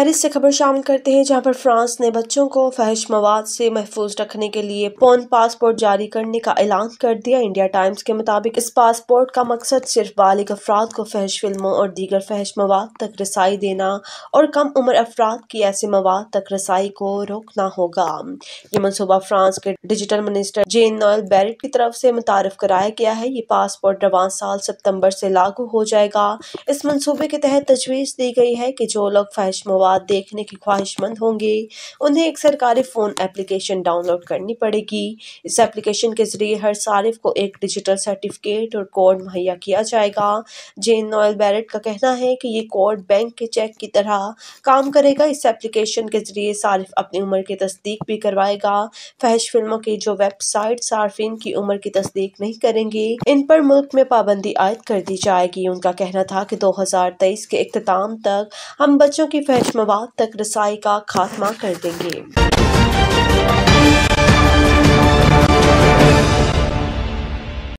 Paris से खबर शामिल करते हैं, जहां पर फ्रांस ने बच्चों को फहश मवाद से महफूज रखने के लिए पौन पासपोर्ट जारी करने का ऐलान कर दिया। इंडिया टाइम्स के मुताबिक इस पासपोर्ट का मकसद सिर्फ बालिग अफराद को फहश फिल्मों और दीगर फहश मवाद तक रसाई देना और कम उम्र अफराद की ऐसे मवाद तक रसाई को रोकना होगा। ये मनसूबा फ्रांस के digital minister Jean Noel Barrot की तरफ से मुतारफ कराया गया है। ये पासपोर्ट रवां साल सितंबर से लागू हो जाएगा। इस मनसूबे के तहत तजवीज़ दी गई है कि जो लोग फहश मवाद देखने की ख्वाहिशमंद होंगे, उन्हें एक सरकारी फ़ोन एप्लीकेशन डाउनलोड करनी पड़ेगी। इस एप्लीकेशन के जरिए हर सारिफ को एक डिजिटल सर्टिफिकेट और कोड मुहैया किया जाएगा। जेन नोएल बैरेट का कहना है कि ये कोड बैंक के चेक की तरह काम करेगा। इस एप्लीकेशन के जरिए सारिफ अपनी उम्र की तस्दीक भी करवाएगा। फहश फिल्मों की जो वेबसाइट सार्फिन की उम्र की तस्दीक नहीं करेंगी, इन पर मुल्क में पाबंदी आयद कर दी जाएगी। उनका कहना था कि 2023 के इख्तिताम तक हम बच्चों की फहश मवाद तक रसाई का खात्मा कर देंगे।